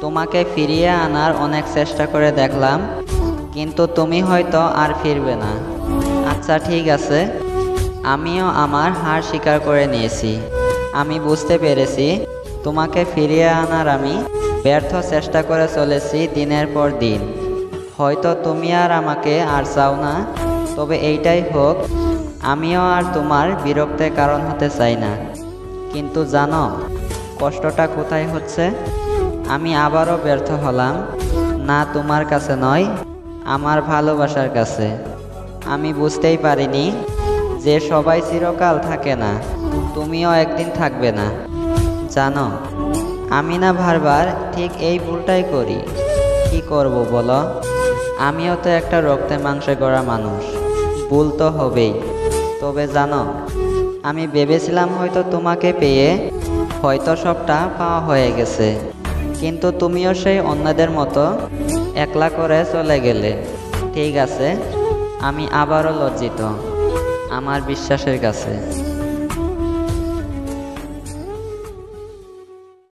তোমাকে ফিরিয়ে আনার অনেক চেষ্টা করে দেখলাম, কিন্তু তুমি হয়তো আর ফিরবে না। আচ্ছা ঠিক আছে, আমিও আমার হার স্বীকার করে নিয়েছি। আমি বুঝতে পেরেছি তোমাকে ফিরিয়ে আনার আমি ব্যর্থ চেষ্টা করে চলেছি দিনের পর দিন। হয়তো তুমি আর আমাকে আর চাও না, তবে এইটাই হোক, আমিও আর তোমার বিরক্তের কারণ হতে চাই না। কিন্তু জানো কষ্টটা কোথায় হচ্ছে? আমি আবারও ব্যর্থ হলাম, না তোমার কাছে নয়, আমার ভালোবাসার কাছে। আমি বুঝতেই পারিনি যে সবাই চিরকাল থাকে না, তুমিও একদিন থাকবে না। জানো আমি না বারবার ঠিক এই ভুলটাই করি। কি করব বলো? আমিও তো একটা রক্তে মাংসে গড়া মানুষ, ভুল তো হবেই। তবে জানো আমি ভেবেছিলাম হয়তো তোমাকে পেয়ে হয়তো সবটা পাওয়া হয়ে গেছে, কিন্তু তুমিও সেই অন্যদের মতো একলা করে চলে গেলে। ঠিক আছে, আমি আবারও লজ্জিত আমার বিশ্বাসের কাছে।